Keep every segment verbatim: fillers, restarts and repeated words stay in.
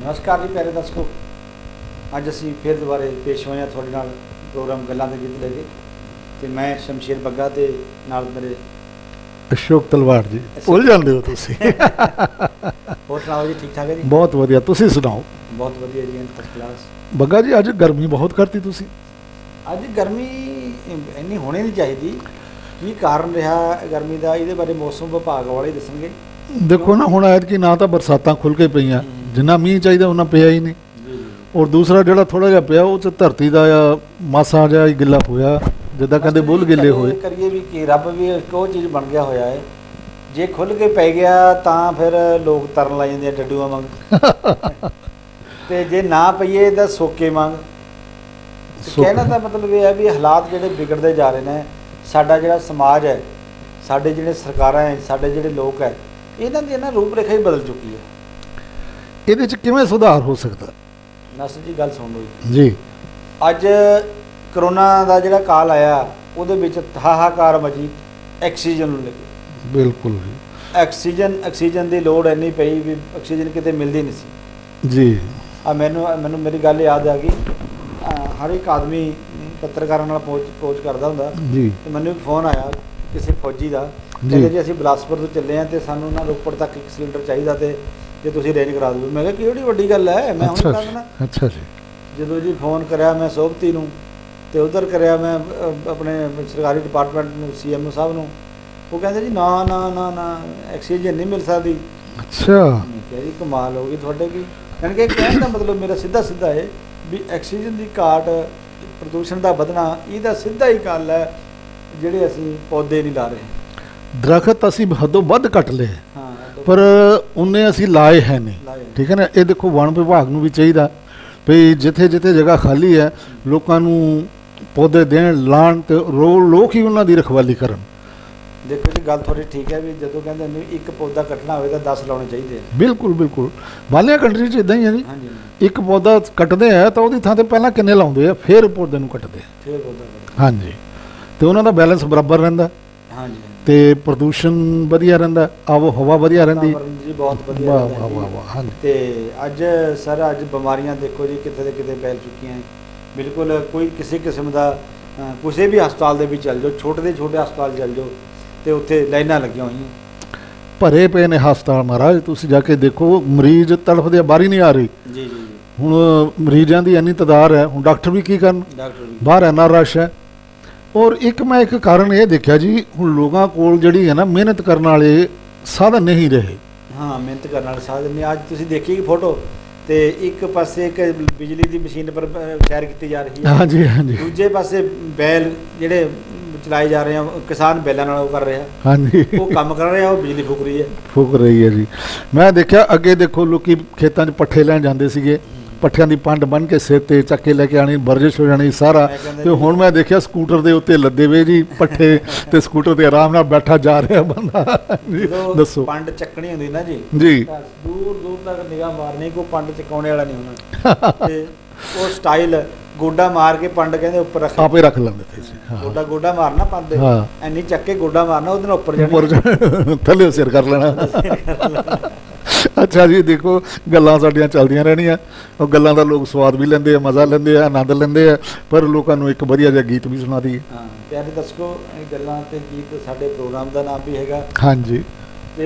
नमस्कार जी प्यारे दर्शकों, अज असी फिर दोबारे पेश होए थोड़े नाल प्रोग्राम गल्लां दे गीत लेके ते मैं शमशेर बग्गा ते नाल मेरे अशोक तलवार जी। भुल जाते हो तुसी। होर सुनाओ जी, ठीक ठाक है जी? बहुत वधिया, तुसी सुनाओ? बहुत वधिया जी, फर्स्ट क्लास। बग्गा जी अज गर्मी बहुत करती तुसी? अज गर्मी इन्नी होनी नहीं चाहिए, की कारण रहा गर्मी का ये बारे मौसम विभाग वाले दसणगे। देखो ना हुण ऐतकी ना तो बरसातां खुल के पईयां, जिन्ना मीह चाहिए उन्ना पिया ही नहीं, और दूसरा जिहड़ा थोड़ा जिहा पिया वो धरती का मासा जिहा ही गिला होया, जिद्दां कहंदे बुल गिले होए। करिए भी कि रब भी एक वो चीज़ बन गया होया है, जे खुल के पै गया तो फिर लोग तरन ला जांदे डड्डूआं वांग, ते जे ना पईए तो सोके वांग। कहना तो मतलब ये है भी हालात जिहड़े बिगड़ते जा रहे हैं, साडा जिहड़ा समाज है, साडे जिहड़े सरकारां है, साडे जिहड़े लोग है, इन्हां दी ना रूप रेखा ही बदल चुकी है। ਇਹਦੇ ਚ ਕਿਵੇਂ ਸੁਧਾਰ ਹੋ ਸਕਦਾ? ਨਸ ਜੀ ਗੱਲ ਸੁਣ ਲਓ ਜੀ। ਅੱਜ ਕਰੋਨਾ ਦਾ ਜਿਹੜਾ ਕਾਲ ਆਇਆ ਉਹਦੇ ਵਿੱਚ ਹਾਹਾਕਾਰ ਮਚੀ ਆਕਸੀਜਨ ਨੂੰ ਲੈ ਕੇ। ਬਿਲਕੁਲ ਜੀ। ਆਕਸੀਜਨ ਆਕਸੀਜਨ ਦੀ ਲੋੜ ਇੰਨੀ ਪਈ ਵੀ ਆਕਸੀਜਨ ਕਿਤੇ ਮਿਲਦੀ ਨਹੀਂ ਸੀ ਜੀ। ਆ ਮੈਨੂੰ ਮੈਨੂੰ ਮੇਰੀ ਗੱਲ ਯਾਦ ਆ ਗਈ, ਹਰ ਇੱਕ ਆਦਮੀ ਪੱਤਰਕਾਰਾਂ ਨਾਲ ਪਹੁੰਚ ਪਹੁੰਚ ਕਰਦਾ ਹੁੰਦਾ ਜੀ, ਤੇ ਮੈਨੂੰ ਇੱਕ ਫੋਨ ਆਇਆ ਕਿਸੇ ਫੌਜੀ ਦਾ, ਕਹਿੰਦੇ ਜੀ ਅਸੀਂ ਬਿਲਾਸਪੁਰ ਤੋਂ ਚੱਲੇ ਹਾਂ ਤੇ ਸਾਨੂੰ ਨਾ ਰੋਪੜ ਤੱਕ ਇੱਕ ਸਿਲੰਡਰ ਚਾਹੀਦਾ ਤੇ ਜੇ ਤੁਸੀਂ ਅਰੇਂਜ ਕਰਾ ਦਿਓ। ਮੈਂ ਕਿਹਾ ਕਿਹੜੀ ਵੱਡੀ ਗੱਲ ਹੈ, ਮੈਂ ਹੁਣ ਕਰ ਦੇਣਾ। ਅੱਛਾ ਜੀ। ਜਦੋਂ ਜੀ ਫੋਨ ਕਰਿਆ ਮੈਂ ਸੋਭਤੀ ਨੂੰ ਤੇ ਉਧਰ ਕਰਿਆ ਮੈਂ ਆਪਣੇ ਸਰਕਾਰੀ ਡਿਪਾਰਟਮੈਂਟ ਨੂੰ, ਸੀ ਐਮ ਓ ਸਾਹਿਬ ਨੂੰ, ਉਹ ਕਹਿੰਦੇ ਜੀ ਨਾ ਨਾ ਨਾ ਨਾ ਆਕਸੀਜਨ ਨਹੀਂ ਮਿਲ ਸਕਦੀ। ਅੱਛਾ। ਮੈਂ ਕਿਹਾ ਜੀ ਕਮਾਲ ਹੋ ਗਈ ਤੁਹਾਡੇ ਕੀ, ਯਾਨੀ ਕਿ ਕਹਿਣ ਦਾ ਮਤਲਬ ਮੇਰਾ ਸਿੱਧਾ ਸਿੱਧਾ ਹੈ ਵੀ ਆਕਸੀਜਨ ਦੀ ਘਾਟ, ਪ੍ਰਦੂਸ਼ਣ ਦਾ ਵਧਣਾ, ਇਹਦਾ ਸਿੱਧਾ ਹੀ ਗੱਲ ਹੈ ਜਿਹੜੇ ਅਸੀਂ ਪੌਦੇ ਨਹੀਂ ਲਾ ਰਹੇ। ਦਰਖਤ ਅਸੀਂ ਹੱਦੋਂ ਵੱਧ ਕੱਟ ਲਏ, पर उन्हें असी लाए है नहीं। ठीक है ना, ये देखो वन विभाग नूं भी चाहिए भई जिथे जिथे जगह खाली है लोगों नूं पौधे देण लाण ते रो लोग ही उन्हां दी रखवाली करन। देखो जी गल थोड़ी ठीक है भी जदों कहंदे ने एक पौधा कटना होवे तां दस लाने चाहिए। बिल्कुल बिल्कुल, बालियां कंट्री च इदां ही है जी, एक पौधा कटदे है तो उहदी थां ते पहलां किन्ने लाउंदे आ, फिर पौधे नूं कटदे फिर पौधा। हाँ जी, ते उन्हां दा बैलेंस बराबर रहिंदा। हाँ जी, ਤੇ ਪ੍ਰਦੂਸ਼ਣ ਵਧੀਆ ਰਹਿੰਦਾ, ਆਵੋ ਹਵਾ ਵਧੀਆ ਰਹਿੰਦੀ ਜੀ, ਬਹੁਤ ਵਧੀਆ ਰਹਿੰਦਾ। ਵਾਹ ਵਾਹ ਵਾਹ। ਤੇ ਅੱਜ ਸਰ ਅੱਜ ਬਿਮਾਰੀਆਂ ਦੇਖੋ ਜੀ ਕਿਤੇ ਦੇ ਕਿਤੇ ਫੈਲ ਚੁੱਕੀਆਂ, ਬਿਲਕੁਲ ਕੋਈ ਕਿਸੇ ਕਿਸਮ ਦਾ ਕਿਸੇ ਵੀ ਹਸਪਤਾਲ ਦੇ ਵਿੱਚ ਚੱਲ ਜਾਓ, ਛੋਟੇ ਦੇ ਛੋਟੇ ਹਸਪਤਾਲ ਚੱਲ ਜਾਓ ਤੇ ਉੱਥੇ ਲਾਈਨਾਂ ਲੱਗੀਆਂ ਹੋਈਆਂ, ਭਰੇ ਪਏ ਨੇ ਹਸਪਤਾਲ। ਮਹਾਰਾਜ ਤੁਸੀਂ ਜਾ ਕੇ ਦੇਖੋ, ਮਰੀਜ਼ ਤੜਫਦੇ ਬਾਹਰ ਹੀ ਨਹੀਂ ਆ ਰਹੀ। ਜੀ ਜੀ। ਹੁਣ ਮਰੀਜ਼ਾਂ ਦੀ ਇੰਨੀ ਤਾਦਾਦ ਹੈ, ਹੁਣ ਡਾਕਟਰ ਵੀ ਕੀ ਕਰਨ, ਬਾਹਰ ਇੰਨਾ ਰਸ਼ है। और एक मैं एक कारण ये देखा जी, हुण लोगों कोल जिहड़ी है ना मेहनत करने वाले साधन नहीं रहे। हाँ, मेहनत करने वाले साधन नहीं। अज तुसीं देखी फोटो ते एक पासे एक बिजली की मशीन पर सैर की जा रही है, हाँ जी हाँ जी, दूजे पासे बैल जिहड़े चलाए जा रहे हैं, किसान बैलों नाल कर रहे हैं, हाँ जी, वो काम कर रहे हैं, वो बिजली फूक रही है फूक रही है जी। मैं देखा अगे देखो लोग खेतों च पट्ठे लैन जाते सीगे, पट्ठियां दी पंड बन के सिर ते चक के लेके आनी, बरजिश हो जानी सारा। ते हुण मैं देखिया स्कूटर दे उत्ते लदे वे जी पट्ठे ते स्कूटर ते आराम नाल बैठा जा रहा बंदा। दसो पंड चकनी हुंदी ना जी जी, दूर दूर तक निगाह मारनी, कोई पंड चकाउने वाला नहीं होना ते वो स्टाइल गोडा मार के पंड कहंदे ऊपर रख आपे रख लैंदे थे जी। गोडा गोडा मारना पंड दे, इन्नी चक के गोडा मारना, उहदे नाल ऊपर जाना, थल्ले सिर कर लेना। अच्छा जी, देखो गल्लां साडियां चलदियां रहणियां, और गल्लां दा लोग स्वाद भी लैंदे, मज़ा लैंदे, आनंद लैंदे, पर लोकां नूं एक वधिया जिहा गीत भी सुणा दईए। हाँ प्यारे दर्शकों, गल्लां ते गीत साडे प्रोग्राम दा नाम भी हैगा। हाँ जी। ते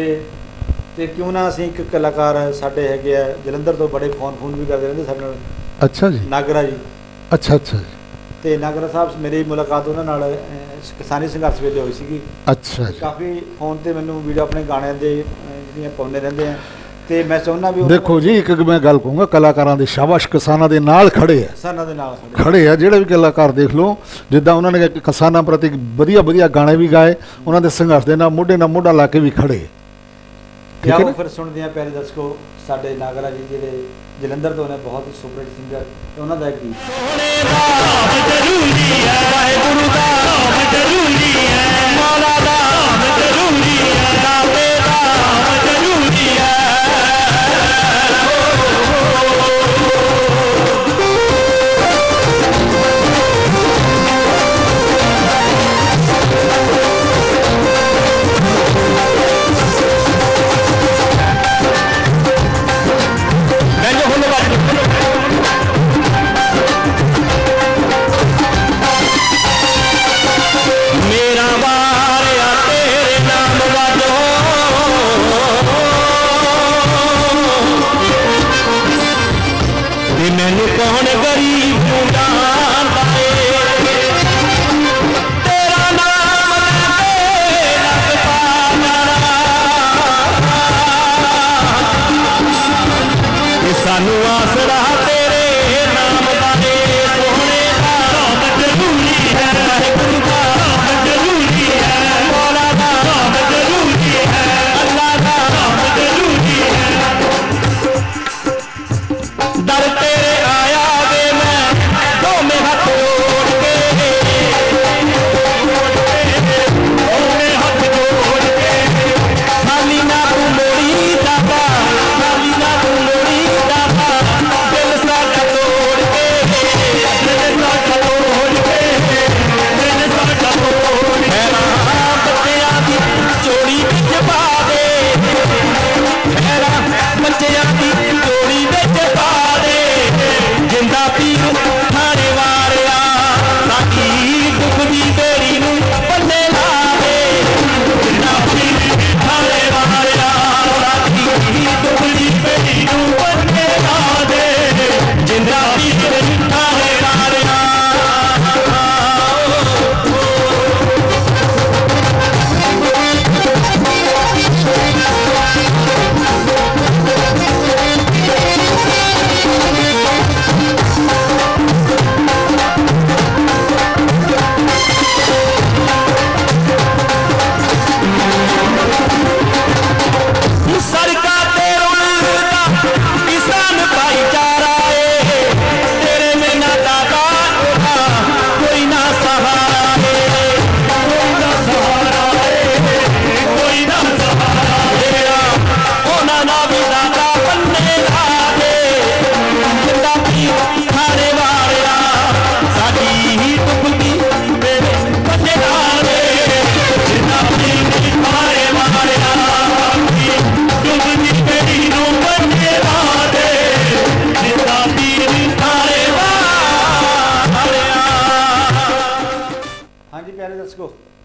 ते क्यों ना असीं एक कलाकार साडे हैगे आ जलंधर तो, बड़े फोन फोन भी करदे रहिंदे साडे नाल। अच्छा जी। नागरा जी। अच्छा अच्छा जी। ਤੇ ਨਾਗਰਾ ਸਾਹਿਬ ਮੇਰੀ ਮੁਲਾਕਾਤ ਉਹਨਾਂ ਨਾਲ ਕਿਸਾਨੀ ਸੰਘਰਸ਼ ਵੇਲੇ ਹੋਈ ਸੀਗੀ। ਅੱਛਾ ਜੀ। ਕਾਫੀ ਫੋਨ ਤੇ ਮੈਨੂੰ ਵੀਡੀਓ ਆਪਣੇ ਗਾਣਿਆਂ ਦੇ ਜਿਹੜੀਆਂ ਪਾਉਂਦੇ ਰਹਿੰਦੇ ਆ, ਤੇ ਮੈਂ ਚਾਹੁੰਦਾ ਵੀ ਦੇਖੋ ਜੀ ਇੱਕ ਮੈਂ ਗੱਲ ਕਹੂੰਗਾ, ਕਲਾਕਾਰਾਂ ਦੇ ਸ਼ਾਬਾਸ਼ ਕਿਸਾਨਾਂ ਦੇ ਨਾਲ ਖੜੇ ਆ, ਕਿਸਾਨਾਂ ਦੇ ਨਾਲ ਖੜੇ ਆ, ਜਿਹੜੇ ਵੀ ਕਲਾਕਾਰ ਦੇਖ ਲਓ, ਜਿੱਦਾਂ ਉਹਨਾਂ ਨੇ ਕਿਸਾਨਾਂ ਪ੍ਰਤੀ ਵਧੀਆ ਵਧੀਆ ਗਾਣੇ ਵੀ ਗਾਏ, ਉਹਨਾਂ ਦੇ ਸੰਘਰਸ਼ ਦੇ ਨਾਲ ਮੋਢੇ ਨਾਲ ਮੋਢਾ ਲਾ ਕੇ ਵੀ ਖੜੇ। ਠੀਕ ਹੈ, ਫਿਰ ਸੁਣਦੇ ਆ ਪਿਆਰੇ ਦਰਸ਼ਕੋ, ਸਾਡੇ ਨਾਗਰਾ ਜੀ ਜਿਹੜੇ ਜਲੰਧਰ ਤੋਂ ਨੇ, ਬਹੁਤ ਸੁਪਰਹਿਟ ਸਿੰਗਰ, ਤੇ ਉਹਨਾਂ ਦਾ ਇੱਕ ਗੀਤ ਸੋਹਣੇ ਨਾਮ ਜ਼ਰੂਰੀ ਹੈ, ਵਾਹਿਗੁਰੂ ਦਾ ਨਾਮ ਜ਼ਰੂਰੀ ਹੈ, ਮੌਲਾ ਦਾ ਨਾਮ ਜ਼ਰੂਰੀ ਹੈ, ਦਾਤੇ ਦਾ ਨਾਮ ਜ਼ਰੂਰੀ ਹੈ। ਹੁਣ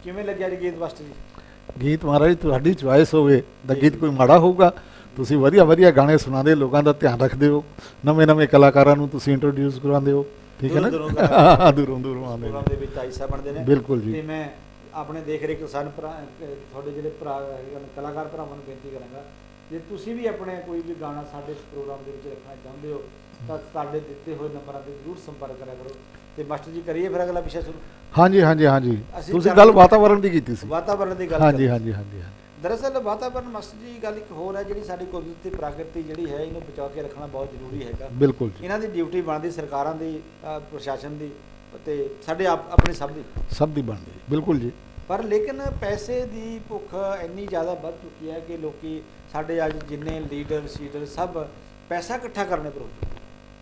ਕਿਵੇਂ ਲੱਗਿਆ ਜੀ ਗੀਤ ਮਾਸਟਰ ਜੀ? ਗੀਤ ਮਹਾਰਾਜ ਤੁਹਾਡੀ ਚੁਆਇਸ ਹੋਵੇ ਤਾਂ ਗੀਤ ਕੋਈ ਮਾੜਾ ਹੋਊਗਾ। ਤੁਸੀਂ ਵਧੀਆ ਵਧੀਆ ਗਾਣੇ ਸੁਣਾਉਂਦੇ, ਲੋਕਾਂ ਦਾ ਧਿਆਨ ਰੱਖਦੇ ਹੋ, ਨਵੇਂ ਨਵੇਂ ਕਲਾਕਾਰਾਂ ਨੂੰ ਤੁਸੀਂ ਇੰਟਰੋਡਿਊਸ ਕਰਵਾਉਂਦੇ ਹੋ, ਠੀਕ ਹੈ ਨਾ? ਦੂਰੋਂ ਦੂਰੋਂ ਆਉਂਦੇ ਪ੍ਰੋਗਰਾਮ ਦੇ ਵਿੱਚ ਆਈਸਾ ਬਣਦੇ ਨੇ। ਬਿਲਕੁਲ ਜੀ। ਤੇ ਮੈਂ ਆਪਣੇ ਦੇਖ ਰੇਖ ਸਨ ਭਰਾ ਤੁਹਾਡੇ ਜਿਹੜੇ ਭਰਾ ਕਲਾਕਾਰ ਭਰਾਵਾਂ ਨੂੰ ਬੇਨਤੀ ਕਰਾਂਗਾ, ਜੇ ਤੁਸੀਂ ਵੀ ਆਪਣੇ ਕੋਈ ਵੀ ਗਾਣਾ ਸਾਡੇ ਇਸ ਪ੍ਰੋਗਰਾਮ ਦੇ ਵਿੱਚ ਰੱਖਣਾ ਚਾਹੁੰਦੇ ਹੋ ਤਾਂ ਸਾਡੇ ਦਿੱਤੇ ਹੋਏ ਨੰਬਰਾਂ 'ਤੇ ਜ਼ਰੂਰ ਸੰਪਰਕ ਕਰਿਆ ਕਰੋ। ਤੇ ਮਾਸਟਰ ਜੀ ਕਰੀਏ ਫਿਰ ਅਗਲਾ ਵਿਸ਼ਾ ਸ਼ੁਰੂ। ਹਾਂਜੀ ਹਾਂਜੀ ਹਾਂਜੀ, ਤੁਸੀਂ ਗੱਲ ਵਾਤਾਵਰਣ ਦੀ ਕੀਤੀ ਸੀ। ਵਾਤਾਵਰਣ ਦੀ ਗੱਲ। ਹਾਂਜੀ ਹਾਂਜੀ ਹਾਂਜੀ। ਦਰਅਸਲ ਵਾਤਾਵਰਣ ਮਾਸਟਰ ਜੀ ਗੱਲ ਇੱਕ ਹੋਰ ਹੈ, ਜਿਹੜੀ ਸਾਡੀ ਕੁਦਰਤੀ ਪ੍ਰਾਕਿਰਤੀ ਜਿਹੜੀ ਹੈ ਇਹਨੂੰ ਬਚਾ ਕੇ ਰੱਖਣਾ ਬਹੁਤ ਜ਼ਰੂਰੀ ਹੈਗਾ। ਬਿਲਕੁਲ ਜੀ। ਇਹਨਾਂ ਦੀ ਡਿਊਟੀ ਬਣਦੀ ਸਰਕਾਰਾਂ ਦੀ, ਪ੍ਰਸ਼ਾਸਨ ਦੀ ਤੇ ਸਾਡੇ ਆਪ ਆਪਣੇ ਸਭ ਦੀ ਸਭ ਦੀ ਬਣਦੀ। ਬਿਲਕੁਲ ਜੀ। ਪਰ ਲੇਕਿਨ ਪੈਸੇ ਦੀ ਭੁੱਖ ਇੰਨੀ ਜ਼ਿਆਦਾ ਵੱਧ ਚੁੱਕੀ ਹੈ ਕਿ ਲੋਕੀ ਸਾਡੇ ਅੱਜ ਜਿੰਨੇ ਲੀਡਰ ਸੀਡਰ ਸਭ ਪੈਸਾ ਇਕੱਠਾ ਕਰਨੇ ਪਰ ਹੋ ਚੁੱਕੇ।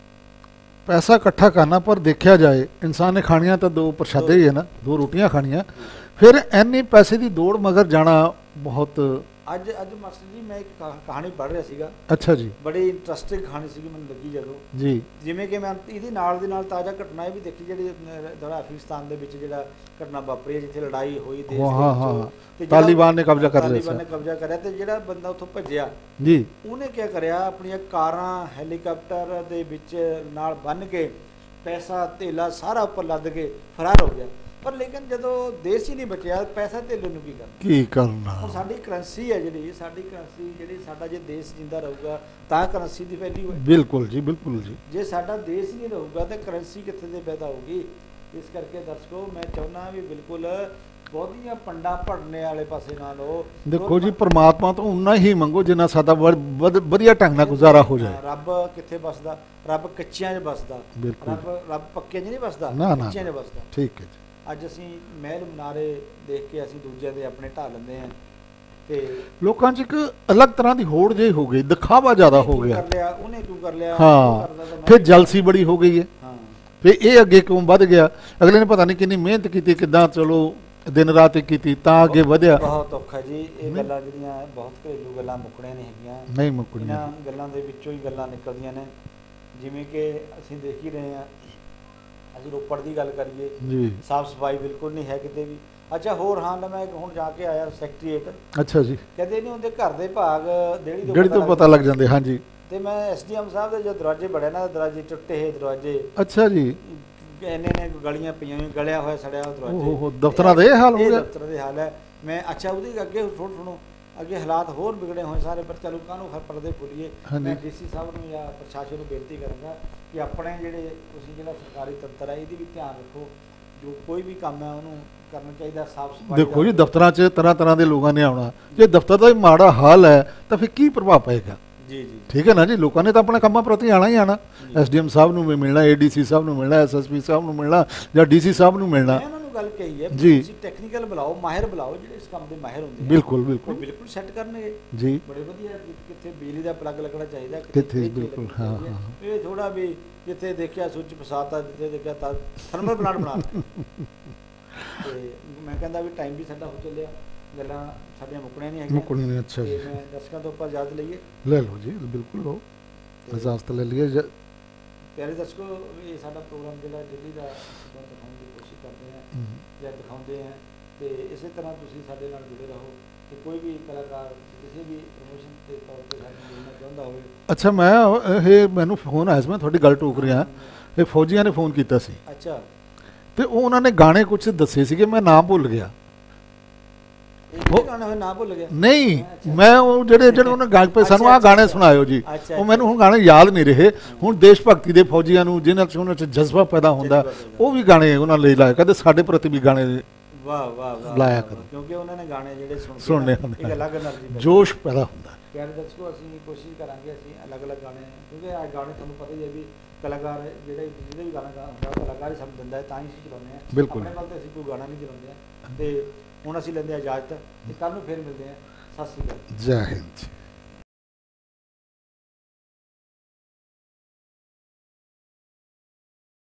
ਪੈਸਾ ਇਕੱਠਾ ਕਰਨਾ, ਪਰ ਦੇਖਿਆ ਜਾਏ ਇਨਸਾਨ ਨੇ ਖਾਣੀਆਂ ਤਾਂ ਦੋ ਪ੍ਰਸ਼ਾਦੇ ਹੀ ਹੈ ਨਾ, ਦੋ ਰੋਟੀਆਂ ਖਾਣੀਆਂ, ਫਿਰ ਇੰਨੇ ਪੈਸੇ ਦੀ ਦੌੜ ਮਗਰ ਜਾਣਾ ਬਹੁਤ। ਅੱਜ ਅੱਜ ਮਾਸਟਰ ਜੀ ਮੈਂ ਇੱਕ ਕਹਾਣੀ ਪੜ੍ਹ ਰਿਹਾ ਸੀਗਾ। ਅੱਛਾ ਜੀ। ਬੜੀ ਇੰਟਰਸਟਿੰਗ ਕਹਾਣੀ ਸੀਗੀ ਮੈਨੂੰ ਲੱਗੀ ਜਦੋਂ ਜੀ, ਜਿਵੇਂ ਕਿ ਮੈਂ ਇਹਦੇ ਨਾਲ ਦੇ ਨਾਲ ਤਾਜ਼ਾ ਘਟਨਾ ਇਹ ਵੀ ਦੇਖੀ, ਜਿਹੜੀ ਜਿਹੜਾ ਅਫਗਾਨਿਸਤਾਨ ਦੇ ਵਿੱਚ ਜਿਹੜਾ ਘਟਨਾ ਵਾਪਰੀ ਹੈ, ਜਿੱਥੇ ਲੜਾਈ ਹੋਈ ਦੇਸ਼ ਦੇ ਵਿੱਚ, ਤਾਲਿਬਾਨ ਨੇ ਕਬਜ਼ਾ ਕਰ ਲਿਆ ਤਾਲਿਬਾਨ ਨੇ ਕਬਜ਼ਾ ਕਰਿਆ ਤੇ ਜਿਹੜਾ ਬੰਦਾ ਉੱਥੋਂ ਭੱਜਿਆ ਜੀ, ਉਹਨੇ ਕੀ ਕਰਿਆ, ਆਪਣੀਆਂ ਕਾਰਾਂ ਹੈਲੀਕਾਪਟਰ ਦੇ ਵਿੱਚ ਨਾਲ ਬੰਨ੍ਹ ਕੇ ਪੈਸਾ ਧੇਲਾ ਸਾਰਾ ਉੱਪਰ ਲੱਦ ਕੇ ਫਰਾਰ ਹੋ ਗਿਆ। ਪਰ ਲੇਕਿਨ ਜਦੋਂ ਦੇਸ਼ ਹੀ ਨਹੀਂ ਬਚਿਆ, ਪੈਸਾ ਧੇਲੇ ਨੂੰ ਕੀ ਕਰਨਾ ਕੀ ਕਰਨਾ ਹੁਣ ਸਾਡੀ ਕਰੰਸੀ ਹੈ ਜਿਹੜੀ ਸਾਡੀ ਕਰੰਸੀ ਜਿਹੜੀ ਸਾਡਾ ਜੇ ਦੇਸ਼ ਜਿੰਦਾ ਰਹੂਗਾ ਤਾਂ ਕਰੰਸੀ ਦੀ ਵੈਲਿਊ ਹੈ। ਬਿਲਕੁਲ ਜੀ, ਬਿਲਕੁਲ ਜੀ। ਜੇ ਸਾਡਾ ਦੇਸ਼ ਹੀ ਨਹੀਂ ਰਹੂਗਾ ਤਾਂ ਕਰੰਸੀ ਕਿੱਥੇ ਦੇ ਪੈਦਾ ਹੋਊਗੀ। ਇਸ ਕਰਕੇ ਦਰਸ਼ਕੋ ਮੈਂ ਚਾਹੁੰਦਾ ਵੀ ਬਿਲਕੁਲ ਬਹੁਤੀਆਂ ਪੰਡਾਂ ਭੜਨੇ ਵਾਲੇ ਪਾਸੇ ਨਾ ਲਓ। ਦੇਖੋ ਜੀ, ਪਰਮਾਤਮਾ ਤੋਂ ਉਨਾ ਹੀ ਮੰਗੋ ਜਿੰਨਾ ਸਾਡਾ ਵਧੀਆ ਢੰਗ ਨਾਲ ਗੁਜ਼ਾਰਾ ਹੋ ਜਾਏ। ਰੱਬ ਕਿੱਥੇ ਬਸਦਾ? ਰੱਬ ਕੱਚਿਆਂ 'ਚ ਬਸਦਾ। ਰੱਬ ਰੱਬ ਪੱਕਿਆਂ 'ਚ ਨਹੀਂ ਬਸਦਾ, ਕੱਚਿਆਂ 'ਚ ਬਸਦਾ। ਠੀਕ ਹੈ ਜੀ। ਅੱਜ ਅਸੀਂ ਮਹਿਲ ਮਨਾਰੇ ਦੇਖ ਕੇ ਅਸੀਂ ਦੂਜਿਆਂ ਦੇ ਆਪਣੇ ਢਾਹ ਲੈਂਦੇ ਹਾਂ ਤੇ ਲੋਕਾਂ 'ਚ ਇੱਕ ਅਲੱਗ ਤਰ੍ਹਾਂ ਦੀ ਹੋੜ ਜਿਹੀ ਹੋ ਗਈ, ਦਿਖਾਵਾ ਜ਼ਿਆਦਾ ਹੋ ਗਿਆ। ਉਹਨੇ ਕਿਉਂ ਕਰ ਲਿਆ? ਹਾਂ, ਫਿਰ ਜਲਸੀ ਬੜੀ ਹੋ ਗਈ ਹੈ। ਹਾਂ, ਫਿਰ ਇਹ ਅੱਗੇ ਕਿਉਂ ਵੱਧ ਗਿਆ? ਅਗਲੇ ਨੇ ਪਤਾ ਨਹੀਂ ਕਿੰਨੀ ਮਿਹਨਤ ਕੀਤੀ, ਕਿੱਦਾਂ ਚਲੋ ਦਿਨ ਰਾਤ ਕੀਤੀ ਤਾਂ ਅੱਗੇ ਵਧਿਆ। ਬਹੁਤ ਔਖਾ ਜੀ ਇਹ ਗੱਲਾਂ, ਜਿਹੜੀਆਂ ਬਹੁਤ ਘਰੇਲੂ ਗੱਲਾਂ ਮੁੱਕਣੀਆਂ ਨਹੀਂ ਹੈਗੀਆਂ, ਨਹੀਂ ਮੁੱਕਣੀਆਂ। ਇਹਨਾਂ ਗੱਲਾਂ ਦੇ ਵਿੱਚੋਂ ਹੀ ਗੱਲਾਂ ਨਿਕਲਦੀਆਂ ਨੇ, ਜਿਵੇਂ ਕਿ ਅਸੀਂ ਦੇਖ ਹੀ ਰਹੇ ਹਾਂ। ਅਸੀਂ ਰੋਪੜ ਦੀ ਗੱਲ ਕਰੀਏ ਜੀ, ਸਾਫ ਸਫਾਈ ਬਿਲਕੁਲ ਨਹੀਂ ਹੈ ਕਿਤੇ ਵੀ। ਅੱਛਾ, ਹੋਰ ਹਾਂ, ਮੈਂ ਹੁਣ ਜਾ ਕੇ ਆਇਆ ਸੈਕਟਰੀਏਟ। ਅੱਛਾ ਜੀ। ਕਹਿੰਦੇ ਨਹੀਂ ਹੁੰਦੇ ਘਰ ਦੇ ਭਾਗ ਡੇਢੀ ਤੋਂ ਡੇਢੀ ਤੋਂ ਪਤਾ ਲੱਗ ਜਾਂਦੇ। ਹਾਂਜੀ। ਤੇ ਮੈਂ ਐਸਡੀਐਮ ਸਾਹਿਬ ਦੇ ਜੋ ਦਰਵਾਜ਼ੇ ਬੜੇ ਨਾ, ਦਰਵਾਜ਼ੇ ਟੁੱਟੇ ਹੋਏ ਦਰਵਾਜ਼ੇ। ਅੱਛਾ ਜੀ। ਇੰਨੇ ਨੇ ਗਲੀਆਂ ਪਈਆਂ ਹੋਈਆਂ, ਗਲਿਆ ਹੋਇਆ ਸੜਿਆ ਦਰਵਾਜ਼ੇ। ਓਹ, ਦਫ਼ਤਰਾਂ ਦੇ ਹਾਲ ਹੋ ਗਿਆ। ਦਫ਼ਤਰਾਂ ਦੇ ਹਾਲ ਹੈ। ਮੈਂ ਅੱਛਾ ਉਹਦੇ ਅੱਗੇ ਥੋੜ੍ਹਾ ਸੁਣੋ, ਅੱਗੇ ਹਾਲਾਤ ਹੋਰ ਵਿਗੜੇ ਹੋਏ ਸਾਰੇ, ਪਰ ਚਲੋ ਕਾਹਨੂੰ ਹਰ ਪਰਦੇ ਖੋਲੀਏ। ਮੈਂ ਡੀਸੀ ਸਾਹਿਬ ਨੂੰ ਜਾਂ ਪ੍ਰਸ਼ਾਸਨ ਨੂੰ ਬੇਨਤੀ ਕਰਾਂਗਾ ਕਿ ਆਪਣੇ ਜਿਹੜੇ ਤੁਸੀਂ ਜਿਹੜਾ ਸਰਕਾਰੀ ਤੰਤਰ ਹੈ ਇਹਦੀ ਵੀ ਧਿਆਨ ਰੱਖੋ। ਜੋ ਕੋਈ ਵੀ ਕੰਮ ਹੈ ਉਹਨੂੰ ਕਰਨਾ ਚਾਹੀਦਾ ਸਾਫ ਸਫਾਈ। ਦੇਖੋ ਜੀ, ਦਫ਼ਤਰਾਂ 'ਚ ਤਰ੍ਹਾਂ ਤਰ੍ਹਾਂ ਦੇ ਲੋਕਾਂ ਨੇ ਆਉਣਾ, ਜੇ ਦਫ਼ਤਰ ਦਾ ਹੀ ਮਾੜਾ ਹਾਲ ਹੈ ਤਾਂ ਫਿਰ ਕੀ ਪ੍ਰਭਾਵ ਪਏਗਾ? ਜੀ ਜੀ, ਠੀਕ ਹੈ ਨਾ ਜੀ। ਲੋਕਾਂ ਨੇ ਤਾਂ ਆਪਣੇ ਕੰਮਾਂ ਪ੍ਰਤੀ ਆਉਣਾ ਹੀ ਆਉਣਾ। ਐਸਡੀਐਮ ਸਾਹਿਬ ਨੂੰ ਵੀ ਮਿਲਣਾ, ਏਡੀਸੀ ਸਾਹਿਬ ਨੂੰ ਮਿਲਣਾ, ਐਸਐਸਪੀ ਸਾਹਿਬ ਨੂੰ ਮਿਲਣਾ ਜਾਂ ਡੀਸੀ ਸਾਹਿਬ ਨੂੰ ਮਿਲਣਾ। ਗੱਲ ਕਹੀ ਹੈ ਜੀ, ਤੁਸੀਂ ਟੈਕਨੀਕਲ ਬੁਲਾਓ, ਮਾਹਿਰ ਬੁਲਾਓ, ਜਿਹੜੇ ਇਸ ਕੰਮ ਦੇ ਮਾਹਿਰ ਹੁੰਦੇ। ਬਿਲਕੁਲ ਬਿਲਕੁਲ ਬਿਲਕੁਲ ਸੈੱਟ ਕਰਨਗੇ ਜੀ, ਬੜੇ ਵਧੀਆ। ਕਿੱਥੇ ਬਿਜਲੀ ਦਾ ਪਲੱਗ ਲੱਗਣਾ ਚਾਹੀਦਾ, ਕਿੱਥੇ ਬਿਲਕੁਲ। ਹਾਂ ਹਾਂ, ਇਹ ਥੋੜਾ ਵੀ ਜਿੱਥੇ ਦੇਖਿਆ ਸੁੱਚ ਫਸਾਤਾ, ਜਿੱਥੇ ਦੇਖਿਆ ਤਾਂ ਥਰਮਲ ਪਲਾਂਟ ਬਣਾ ਤੇ ਮੈਂ ਕਹਿੰਦਾ ਵੀ ਟਾਈਮ ਵੀ ਸਾਡਾ ਹੋ ਚੱਲਿਆ, ਗੱਲਾਂ ਸਾਡੀਆਂ ਮੁੱਕਣੀਆਂ ਨਹੀਂ ਹੈਗੀਆਂ। ਮੁੱਕਣੀਆਂ ਨਹੀਂ। ਅੱਛਾ ਜੀ। ਮੈਂ ਦਰਸ਼ਕਾਂ ਤੋਂ ਉੱਪਰ ਇਜਾਜ਼ਤ ਲਈਏ? ਲੈ ਲਓ ਜੀ, ਬਿਲਕੁਲ ਲਓ, ਇਜਾਜ਼ਤ ਲੈ ਲਈਏ। ਪਿਆਰੇ ਦਰਸ਼ਕੋ, ਇਹ ਸਾਡਾ ਪ੍ਰੋਗਰਾਮ ਜਿਹੜਾ ਦਿੱਲੀ ਦਾ ਦਿਖਾਉਣ ਦੀ ਕੋਸ਼ਿਸ਼ ਕਰਦੇ ਹਾਂ ਜਾਂ ਦਿਖਾਉਂਦੇ ਹਾਂ, ਤੇ ਇਸੇ ਤਰ੍ਹਾਂ ਤੁਸੀਂ ਸਾਡੇ ਨਾਲ ਜੁੜੇ ਰਹੋ। ਤੇ ਕੋਈ ਵੀ ਕਲਾਕਾਰ ਕਿਸੇ ਵੀ ਪ੍ਰਮੋਸ਼ਨ ਦੇ ਤੌਰ 'ਤੇ ਸਾਨੂੰ ਮਿਲਣਾ ਚਾਹੁੰਦਾ ਹੋਵੇ। ਅੱਛਾ, ਮੈਂ ਇਹ ਮੈਨੂੰ ਫੋਨ ਆਇਆ ਸੀ, ਮੈਂ ਤੁਹਾਡੀ ਗੱਲ ਟੋਕ ਰਿਹਾ। ਇਹ ਫੌਜੀਆਂ ਨੇ ਫੋਨ ਕੀਤਾ ਸੀ। ਅੱਛਾ। ਤੇ ਉਹ ਉਹਨਾਂ ਨੇ ਗਾਣੇ ਕੁਛ ਦੱਸੇ ਸੀਗੇ, ਮੈਂ ਨਾਮ ਭੁੱਲ ਗਿਆ। ਨਾ ਭੁੱਲ ਗਿਆ ਨਹੀਂ, ਮੈਂ ਉਹ ਜਿਹੜੇ ਜਿਹੜੇ ਉਹਨਾਂ ਗਾ ਪਏ ਸਾਨੂੰ ਆਹ ਗਾਣੇ ਸੁਣਾਇਓ ਜੀ, ਉਹ ਮੈਨੂੰ ਹੁਣ ਗਾਣੇ ਯਾਦ ਨਹੀਂ ਰਹੇ। ਹੁਣ ਦੇਸ਼ ਭਗਤੀ ਦੇ ਫੌਜੀਆਂ ਨੂੰ ਜਿਹਨਾਂ 'ਚ ਉਹਨਾਂ 'ਚ ਜਜ਼ਬਾ ਪੈਦਾ ਹੁੰਦਾ, ਉਹ ਵੀ ਗਾਣੇ ਉਹਨਾਂ ਲਈ ਲਾਇਆ, ਕਹਿੰਦੇ ਸਾਡੇ ਪ੍ਰਤੀ ਵੀ ਗਾਣੇ ਵਾਹ ਵਾਹ ਵਾਹ ਲਾਇਆ ਕਰੋ, ਕਿਉਂਕਿ ਉਹਨਾਂ ਨੇ ਗਾਣੇ ਜਿਹੜੇ ਸੁਣਨੇ ਹੁੰਦੇ, ਇੱਕ ਅਲੱਗ એનર્ਜੀ, ਜੋਸ਼ ਪੈਦਾ ਹੁੰਦਾ। ਪਿਆਰੇ ਦਰਸ਼ਕੋ, ਅਸੀਂ ਕੋਸ਼ਿਸ਼ ਕਰਾਂਗੇ ਅਸੀਂ ਅਲੱਗ ਅਲੱਗ ਗਾਣੇ, ਕਿਉਂਕਿ ਇਹ ਗਾਣੇ ਤੁਹਾਨੂੰ ਪਤਾ ਹੀ ਹੈ ਵੀ ਕਲਾਕਾਰ ਜਿਹੜੇ ਜਿਹਦੇ ਵੀ ਗਾਣਾ ਗਾਉਂਦਾ ਕਲਾਕਾਰ ਹੀ ਸਮਝ ਦਿੰਦਾ ਹੈ, ਤਾਂ ਹੀ ਅਸੀਂ ਚਲਾਉਂਦੇ ਹਾਂ। ਬਿਲਕੁਲ, ਆਪਣੇ ਵੱਲ ਤਾਂ ਅਸੀਂ ਕੋਈ ਗਾਣਾ ਨਹੀਂ ਚਲਾਉਂਦੇ ਹਾਂ। ਤੇ ਹੁਣ ਅਸੀਂ ਲੈਂਦੇ ਹਾਂ ਇਜਾਜ਼ਤ, ਤੇ ਕੱਲ੍ਹ ਨੂੰ ਫਿਰ ਮਿਲਦੇ ਹਾਂ। ਸਤਿ ਸ਼੍ਰੀ ਅਕਾਲ, ਜੈ ਹਿੰਦ।